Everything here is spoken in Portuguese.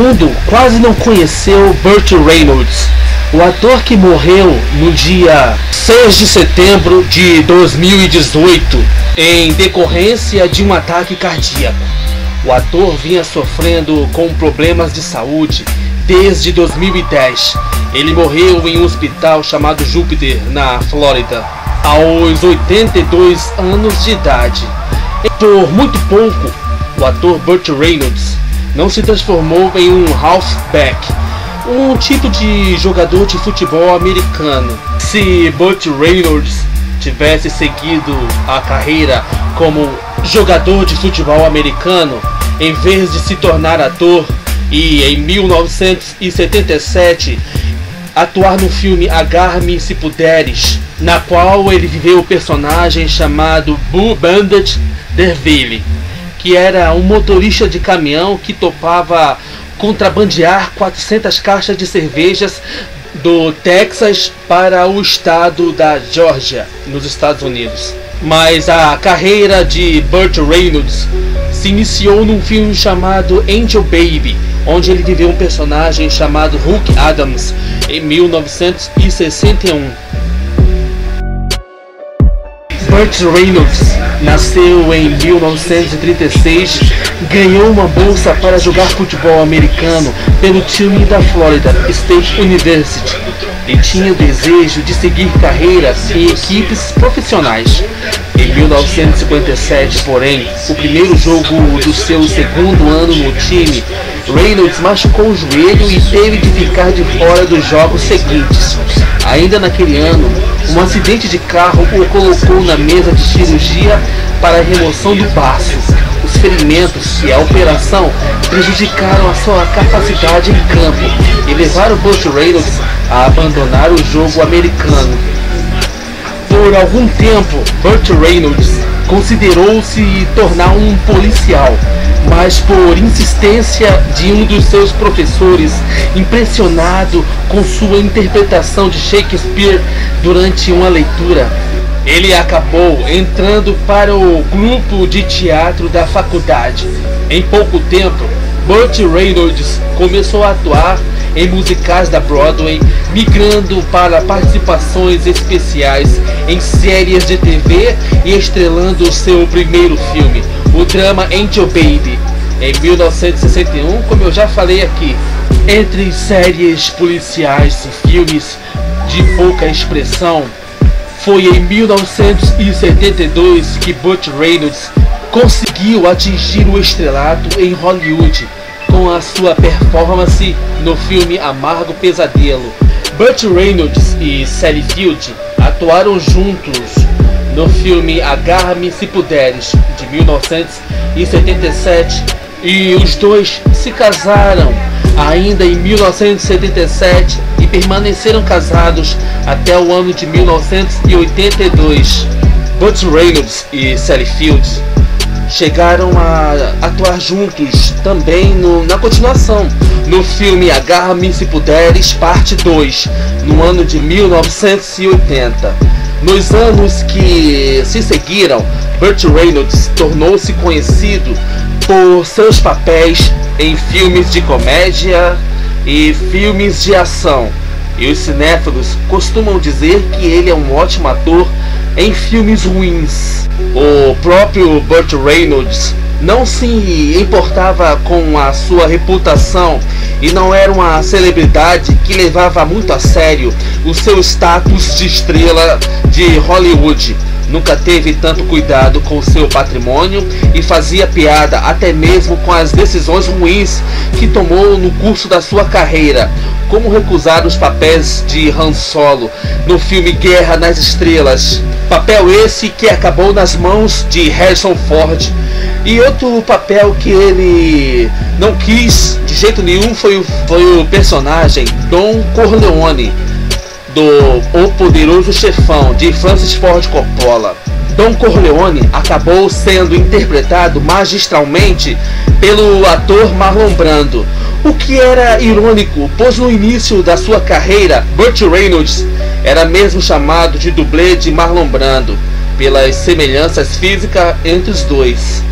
mundo quase não conheceu Burt Reynolds, o ator que morreu no dia 6 de setembro de 2018 em decorrência de um ataque cardíaco. O ator vinha sofrendo com problemas de saúde desde 2010. Ele morreu em um hospital chamado Júpiter, na Flórida, aos 82 anos de idade. Por muito pouco, o ator Burt Reynolds não se transformou em um halfback, um tipo de jogador de futebol americano. Se Burt Reynolds tivesse seguido a carreira como jogador de futebol americano, em vez de se tornar ator e em 1977 atuar no filme Agarre-me se Puderes, na qual ele viveu o personagem chamado Boo Bandit D'Urville, que era um motorista de caminhão que topava contrabandear 400 caixas de cervejas do Texas para o estado da Geórgia, nos Estados Unidos. Mas a carreira de Burt Reynolds se iniciou num filme chamado Angel Baby, onde ele viveu um personagem chamado Hook Adams em 1961. Burt Reynolds nasceu em 1936, ganhou uma bolsa para jogar futebol americano pelo time da Florida State University e tinha o desejo de seguir carreiras em equipes profissionais. Em 1957, porém, o primeiro jogo do seu segundo ano no time, Reynolds machucou o joelho e teve de ficar de fora dos jogos seguintes. Ainda naquele ano, um acidente de carro o colocou na mesa de cirurgia para a remoção do baço. Os ferimentos e a operação prejudicaram a sua capacidade em campo e levaram Burt Reynolds a abandonar o jogo americano. Por algum tempo, Burt Reynolds considerou se tornar um policial, mas por insistência de um dos seus professores, impressionado com sua interpretação de Shakespeare durante uma leitura, ele acabou entrando para o grupo de teatro da faculdade. Em pouco tempo, Burt Reynolds começou a atuar em musicais da Broadway, migrando para participações especiais em séries de TV e estrelando seu primeiro filme, o drama Angel Baby, em 1961, como eu já falei aqui. Entre séries policiais e filmes de pouca expressão, foi em 1972 que Burt Reynolds conseguiu atingir o estrelato em Hollywood com a sua performance no filme Amargo Pesadelo. Burt Reynolds e Sally Field atuaram juntos no filme Agarre-me se Puderes, de 1977, e os dois se casaram ainda em 1977 e permaneceram casados até o ano de 1982. Burt Reynolds e Sally Field chegaram a atuar juntos também na continuação, no filme Agarre-me se Puderes, parte 2, no ano de 1980. Nos anos que se seguiram, Burt Reynolds tornou-se conhecido por seus papéis em filmes de comédia e filmes de ação. E os cinéfilos costumam dizer que ele é um ótimo ator em filmes ruins. O próprio Burt Reynolds não se importava com a sua reputação e não era uma celebridade que levava muito a sério o seu status de estrela de Hollywood. Nunca teve tanto cuidado com seu patrimônio e fazia piada até mesmo com as decisões ruins que tomou no curso da sua carreira, como recusar os papéis de Han Solo no filme Guerra nas Estrelas, papel esse que acabou nas mãos de Harrison Ford. E outro papel que ele não quis de jeito nenhum foi o personagem Don Corleone do O Poderoso Chefão, de Francis Ford Coppola. Don Corleone acabou sendo interpretado magistralmente pelo ator Marlon Brando, o que era irônico, pois no início da sua carreira, Burt Reynolds era mesmo chamado de dublê de Marlon Brando, pelas semelhanças físicas entre os dois.